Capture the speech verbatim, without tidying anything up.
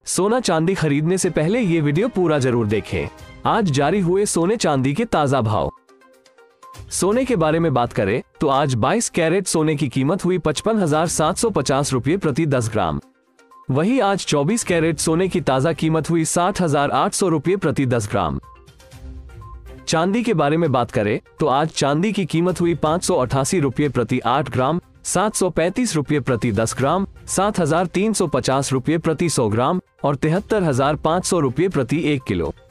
सोना चांदी खरीदने से पहले ये वीडियो पूरा जरूर देखें। आज जारी हुए सोने चांदी के ताजा भाव। सोने के बारे में बात करें तो आज बाईस कैरेट सोने की कीमत हुई पचपन हजार सात सौ पचास रुपये प्रति दस ग्राम। वहीं आज चौबीस कैरेट सोने की ताजा कीमत हुई साठ हजार आठ सौ रुपये प्रति दस ग्राम। चांदी के बारे में बात करें तो आज चांदी की कीमत हुई पाँच सौ अठासी रुपये प्रति आठ ग्राम, सात सौ पैंतीस रुपये प्रति दस ग्राम, सात हजार तीन सौ पचास रुपये प्रति सौ ग्राम और तिहत्तर हजार पाँच सौ रुपये प्रति एक किलो।